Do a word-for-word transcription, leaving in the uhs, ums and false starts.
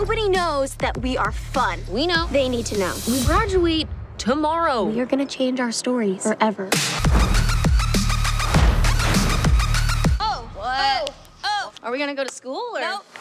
Nobody knows that we are fun. We know. They need to know. We graduate tomorrow. We are gonna change our stories forever. Oh, what? Oh, oh. Are we gonna go to school or? Nope.